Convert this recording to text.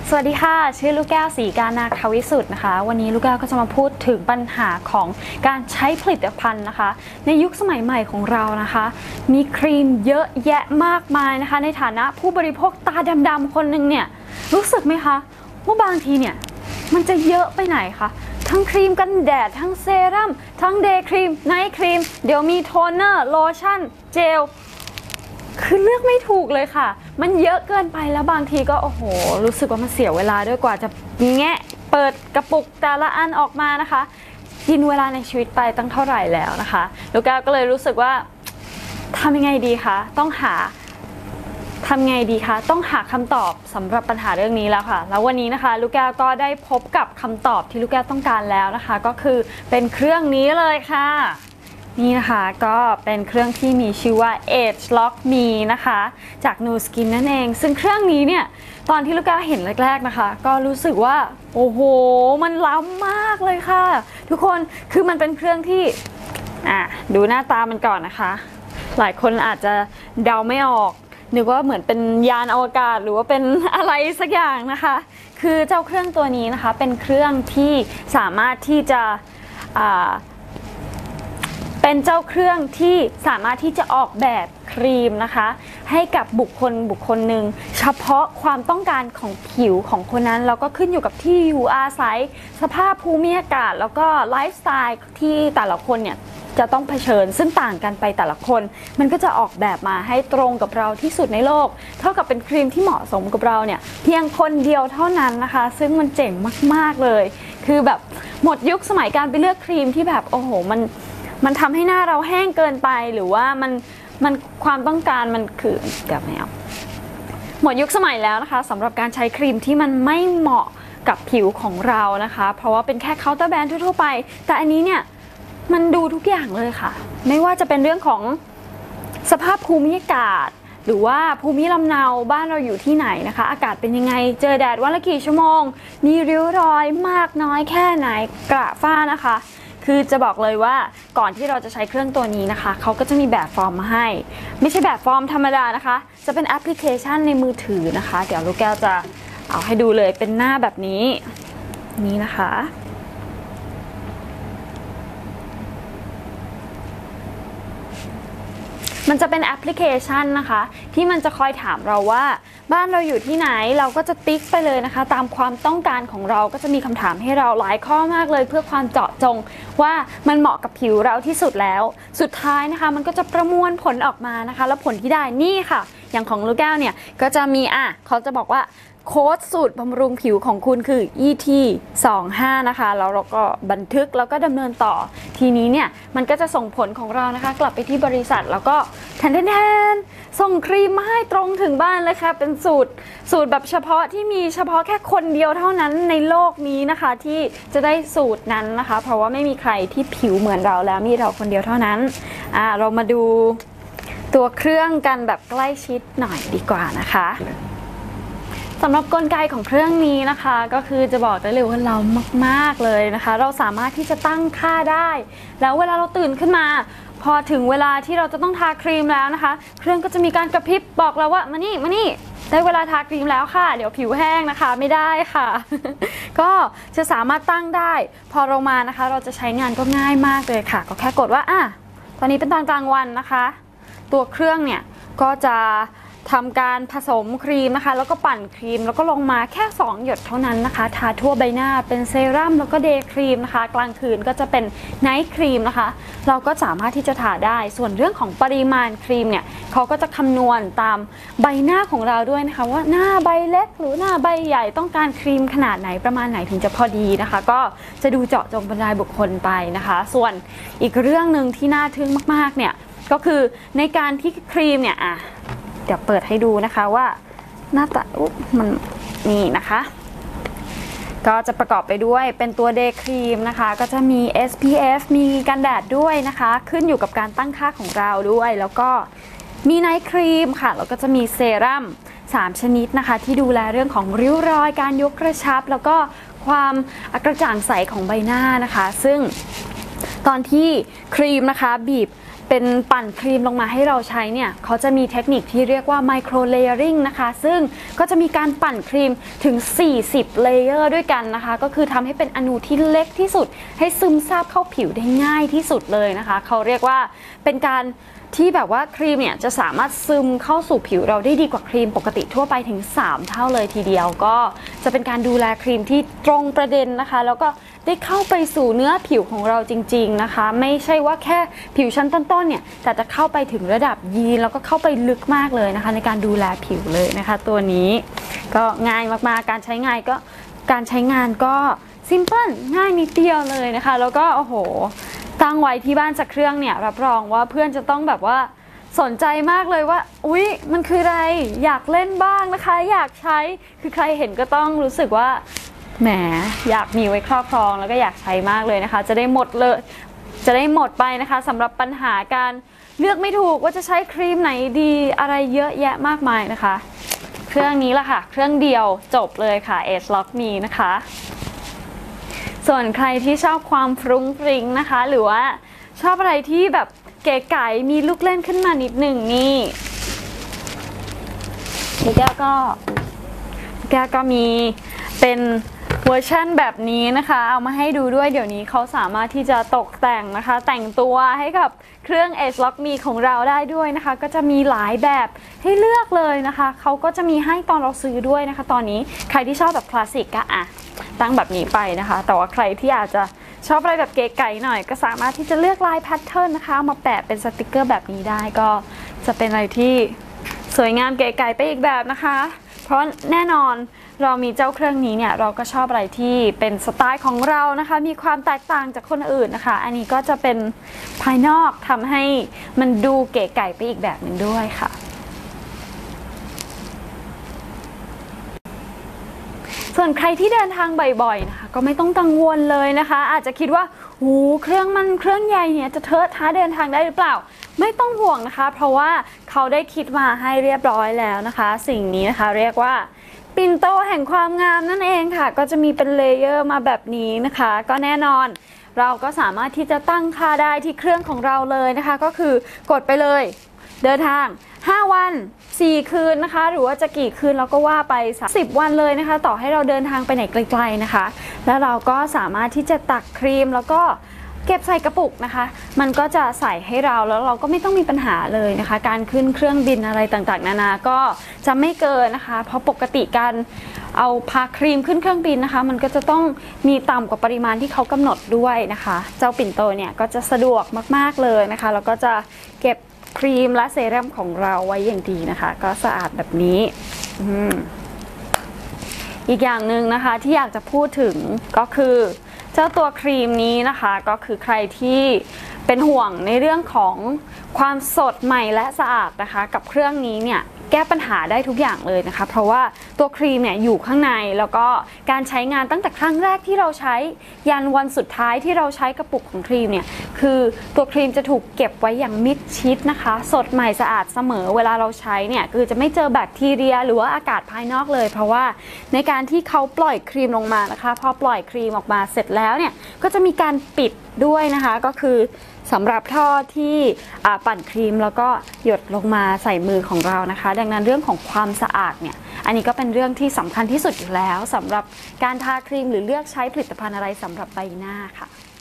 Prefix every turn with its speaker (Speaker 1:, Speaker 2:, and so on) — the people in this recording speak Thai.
Speaker 1: สวัสดีค่ะชื่อลูกแก้วศรีการนาควิสุทธ์นะคะวันนี้ลูกแก้วก็จะมาพูดถึงปัญหาของการใช้ผลิตภัณฑ์นะคะในยุคสมัยใหม่ของเรานะคะมีครีมเยอะแยะมากมายนะคะในฐานะผู้บริโภคตาดำๆคนหนึ่งเนี่ยรู้สึกไหมคะว่าบางทีเนี่ยมันจะเยอะไปไหนคะทั้งครีมกันแดดทั้งเซรั่มทั้งเดย์ครีมไนท์ครีมเดี๋ยวมีโทนเนอร์โลชั่นเจลคือเลือกไม่ถูกเลยค่ะมันเยอะเกินไปแล้วบางทีก็โอ้โหรู้สึกว่ามันเสียเวลาด้วยกว่าจะแงะเปิดกระปุกแต่ละอันออกมานะคะกินเวลาในชีวิตไปตั้งเท่าไหร่แล้วนะคะลูกแก้วก็เลยรู้สึกว่าทำยังไงดีคะต้องหาคำตอบสำหรับปัญหาเรื่องนี้แล้วค่ะแล้ววันนี้นะคะลูกแก้วก็ได้พบกับคำตอบที่ลูกแก้วต้องการแล้วนะคะก็คือเป็นเครื่องนี้เลยค่ะนี่นะคะก็เป็นเครื่องที่มีชื่อว่า Age Lock Me นะคะจาก Nu Skin นั่นเองซึ่งเครื่องนี้เนี่ยตอนที่ลูกแก้วเห็นแรกๆนะคะก็รู้สึกว่าโอ้โหมันล้ำมากเลยค่ะทุกคนคือมันเป็นเครื่องที่ดูหน้าตามันก่อนนะคะหลายคนอาจจะเดาไม่ออกนึกว่าเหมือนเป็นยานอวกาศหรือว่าเป็นอะไรสักอย่างนะคะคือเจ้าเครื่องตัวนี้นะคะเป็นเครื่องที่สามารถที่จะเป็นเจ้าเครื่องที่สามารถที่จะออกแบบครีมนะคะให้กับบุคคลหนึ่งเฉพาะความต้องการของผิวของคนนั้นแล้วก็ขึ้นอยู่กับที่อยู่อาศัยสภาพภูมิอากาศแล้วก็ไลฟ์สไตล์ที่แต่ละคนเนี่ยจะต้องเผชิญซึ่งต่างกันไปแต่ละคนมันก็จะออกแบบมาให้ตรงกับเราที่สุดในโลกเท่ากับเป็นครีมที่เหมาะสมกับเราเนี่ยเพียงคนเดียวเท่านั้นนะคะซึ่งมันเจ๋งมากๆเลยคือแบบหมดยุคสมัยการไปเลือกครีมที่แบบโอ้โหมันทำให้หน้าเราแห้งเกินไปหรือว่ามันความต้องการมันคือกับแนวหมดยุคสมัยแล้วนะคะสำหรับการใช้ครีมที่มันไม่เหมาะกับผิวของเรานะคะเพราะว่าเป็นแค่เคาน์เตอร์แบรนด์ทั่วๆไปแต่อันนี้เนี่ยมันดูทุกอย่างเลยค่ะไม่ว่าจะเป็นเรื่องของสภาพภูมิอากาศหรือว่าภูมิลำเนาบ้านเราอยู่ที่ไหนนะคะอากาศเป็นยังไงเจอแดดวันละกี่ชั่วโมงมีริ้วรอยมากน้อยแค่ไหนกระฝ้านะคะคือจะบอกเลยว่าก่อนที่เราจะใช้เครื่องตัวนี้นะคะเขาก็จะมีแบบฟอร์มมาให้ไม่ใช่แบบฟอร์มธรรมดานะคะจะเป็นแอปพลิเคชันในมือถือนะคะเดี๋ยวลูกแก้วจะเอาให้ดูเลยเป็นหน้าแบบนี้นะคะมันจะเป็นแอปพลิเคชันนะคะที่มันจะคอยถามเราว่าบ้านเราอยู่ที่ไหนเราก็จะติ๊กไปเลยนะคะตามความต้องการของเราก็จะมีคำถามให้เราหลายข้อมากเลยเพื่อความเจาะจงว่ามันเหมาะกับผิวเราที่สุดแล้วสุดท้ายนะคะมันก็จะประมวลผลออกมานะคะแล้วผลที่ได้นี่ค่ะอย่างของลูกแก้วเนี่ยก็จะมีเขาจะบอกว่าโค้ดสูตรบำรุงผิวของคุณคือ ET25 นะคะแล้วเราก็บันทึกแล้วก็ดำเนินต่อทีนี้เนี่ยมันก็จะส่งผลของเรานะคะกลับไปที่บริษัทแล้วก็แทนส่งครีมมาให้ตรงถึงบ้านเลยค่ะเป็นสูตรแบบเฉพาะที่มีเฉพาะแค่คนเดียวเท่านั้นในโลกนี้นะคะที่จะได้สูตรนั้นนะคะเพราะว่าไม่มีใครที่ผิวเหมือนเราแล้วมีเราคนเดียวเท่านั้นเรามาดูตัวเครื่องกันแบบใกล้ชิดหน่อยดีกว่านะคะสำหรับกลไกของเครื่องนี้นะคะก็คือจะบอกได้เลยว่าเรามากๆเลยนะคะเราสามารถที่จะตั้งค่าได้แล้วเวลาเราตื่นขึ้นมาพอถึงเวลาที่เราจะต้องทาครีมแล้วนะคะเครื่องก็จะมีการกระพริบบอกเราว่ามานี่ได้เวลาทาครีมแล้วค่ะเดี๋ยวผิวแห้งนะคะไม่ได้ค่ะ ก็จะสามารถตั้งได้พอเรามานะคะเราจะใช้งานก็ง่ายมากเลยค่ะก็แค่กดว่าตอนนี้เป็นตอนกลางวันนะคะตัวเครื่องเนี่ยก็จะทำการผสมครีมนะคะแล้วก็ปั่นครีมแล้วก็ลงมาแค่2หยดเท่านั้นนะคะทาทั่วใบหน้าเป็นเซรั่มแล้วก็เดย์ครีมนะคะกลางคืนก็จะเป็นไนท์ครีมนะคะเราก็สามารถที่จะทาได้ส่วนเรื่องของปริมาณครีมเนี่ยเขาก็จะคำนวณตามใบหน้าของเราด้วยนะคะว่าหน้าใบเล็กหรือหน้าใบใหญ่ต้องการครีมขนาดไหนประมาณไหนถึงจะพอดีนะคะก็จะดูเจาะจงเป็นรายบุคคลไปนะคะส่วนอีกเรื่องหนึ่งที่น่าทึ่งมากๆเนี่ยก็คือในการที่ครีมเนี่ยเดี๋ยวเปิดให้ดูนะคะว่าหน้าตามันนี่นะคะก็จะประกอบไปด้วยเป็นตัวเดย์ครีมนะคะก็จะมี SPF มีกันแดดด้วยนะคะขึ้นอยู่กับการตั้งค่าของเราด้วยแล้วก็มีไนท์ครีมค่ะแล้วก็จะมีเซรั่ม3ชนิดนะคะที่ดูแลเรื่องของริ้วรอยการยกกระชับแล้วก็ความกระจ่างใสของใบหน้านะคะซึ่งตอนที่ครีมนะคะบีบเป็นปั่นครีมลงมาให้เราใช้เนี่ยเขาจะมีเทคนิคที่เรียกว่า micro layering นะคะซึ่งก็จะมีการปั่นครีมถึง40เลเยอร์ด้วยกันนะคะก็คือทำให้เป็นอนูที่เล็กที่สุดให้ซึมซาบเข้าผิวได้ง่ายที่สุดเลยนะคะเขาเรียกว่าเป็นการที่แบบว่าครีมเนี่ยจะสามารถซึมเข้าสู่ผิวเราได้ดีกว่าครีมปกติทั่วไปถึง3เท่าเลยทีเดียวก็จะเป็นการดูแลครีมที่ตรงประเด็นนะคะแล้วก็ได้เข้าไปสู่เนื้อผิวของเราจริงๆนะคะไม่ใช่ว่าแค่ผิวชั้นต้นๆเนี่ยแต่จะเข้าไปถึงระดับยีนแล้วก็เข้าไปลึกมากเลยนะคะในการดูแลผิวเลยนะคะตัวนี้ก็ง่ายมากๆการใช้งานก็ซิมเพิลง่ายนิดเดียวเลยนะคะแล้วก็โอ้โหตั้งไว้ที่บ้านสักเครื่องเนี่ยรับรองว่าเพื่อนจะต้องแบบว่าสนใจมากเลยว่าอุ๊ยมันคืออะไรอยากเล่นบ้างนะคะอยากใช้คือใครเห็นก็ต้องรู้สึกว่าแหมอยากมีไว้ครอบครองแล้วก็อยากใช้มากเลยนะคะจะได้หมดไปนะคะสำหรับปัญหาการเลือกไม่ถูกว่าจะใช้ครีมไหนดีอะไรเยอะแยะมากมายนะคะเครื่องนี้ละค่ะเครื่องเดียวจบเลยค่ะ Age Lock Me นะคะส่วนใครที่ชอบความฟรุ้งฟริ้งนะคะหรือว่าชอบอะไรที่แบบเก๋ไก๋มีลูกเล่นขึ้นมานิดหนึ่งนี่แก้วก็มีเป็นเวอร์ชั่นแบบนี้นะคะเอามาให้ดูด้วยเดี๋ยวนี้เขาสามารถที่จะตกแต่งนะคะแต่งตัวให้กับเครื่อง Age Lock Me ของเราได้ด้วยนะคะก็จะมีหลายแบบให้เลือกเลยนะคะเขาก็จะมีให้ตอนเราซื้อด้วยนะคะตอนนี้ใครที่ชอบแบบคลาสสิกก็ตั้งแบบนี้ไปนะคะแต่ว่าใครที่อาจจะชอบอะไรแบบเก๋ไก๋หน่อยก็สามารถที่จะเลือกลายแพทเทิร์นนะคะเอามาแปะเป็นสติกเกอร์แบบนี้ได้ก็จะเป็นอะไรที่สวยงามเก๋ไก๋ไปอีกแบบนะคะเพราะแน่นอนเรามีเจ้าเครื่องนี้เนี่ยเราก็ชอบอะไรที่เป็นสไตล์ของเรานะคะมีความแตกต่างจากคนอื่นนะคะอันนี้ก็จะเป็นภายนอกทำให้มันดูเก๋ไก๋ไปอีกแบบหนึ่งด้วยค่ะส่วนใครที่เดินทางบ่อยๆนะคะก็ไม่ต้องกังวลเลยนะคะอาจจะคิดว่าเครื่องใหญ่เนี่ยจะเทอะทะเดินทางได้หรือเปล่าไม่ต้องห่วงนะคะเพราะว่าเขาได้คิดมาให้เรียบร้อยแล้วนะคะสิ่งนี้นะคะเรียกว่าปิ่นโตแห่งความงามนั่นเองค่ะก็จะมีเป็นเลเยอร์มาแบบนี้นะคะก็แน่นอนเราก็สามารถที่จะตั้งค่าได้ที่เครื่องของเราเลยนะคะก็คือกดไปเลยเดินทาง5 วัน4 คืนนะคะหรือว่าจะกี่คืนเราก็ว่าไป10 วันเลยนะคะต่อให้เราเดินทางไปไหนไกลๆนะคะแล้วเราก็สามารถที่จะตักครีมแล้วก็เก็บใส่กระปุกนะคะมันก็จะใส่ให้เราแล้วเราก็ไม่ต้องมีปัญหาเลยนะคะการขึ้นเครื่องบินอะไรต่างๆนานาก็จะไม่เกินนะคะเพราะปกติการเอาพาครีมขึ้นเครื่องบินนะคะมันก็จะต้องมีต่ำกว่าปริมาณที่เขากำหนดด้วยนะคะเจ้าปิ่นโตเนี่ยก็จะสะดวกมากๆเลยนะคะแล้วก็จะเก็บครีมและเซรั่มของเราไว้อย่างดีนะคะก็สะอาดแบบนี้อีกอย่างหนึ่งนะคะที่อยากจะพูดถึงก็คือเจ้าตัวครีมนี้นะคะก็คือใครที่เป็นห่วงในเรื่องของความสดใหม่และสะอาดนะคะกับเครื่องนี้เนี่ยแก้ปัญหาได้ทุกอย่างเลยนะคะเพราะว่าตัวครีมเนี่ยอยู่ข้างในแล้วก็การใช้งานตั้งแต่ครั้งแรกที่เราใช้ยันวันสุดท้ายที่เราใช้กระปุกของครีมเนี่ยคือตัวครีมจะถูกเก็บไว้อย่างมิดชิดนะคะสดใหม่สะอาดเสมอเวลาเราใช้เนี่ยคือจะไม่เจอแบคทีเรียหรือว่าอากาศภายนอกเลยเพราะว่าในการที่เขาปล่อยครีมลงมานะคะพอปล่อยครีมออกมาเสร็จแล้วเนี่ยก็จะมีการปิดด้วยนะคะก็คือสำหรับท่อที่ปั่นครีมแล้วก็หยดลงมาใส่มือของเรานะคะดังนั้นเรื่องของความสะอาดเนี่ยอันนี้ก็เป็นเรื่องที่สำคัญที่สุดอยู่แล้วสำหรับการทาครีมหรือเลือกใช้ผลิตภัณฑ์อะไรสำหรับใบหน้าค่ะ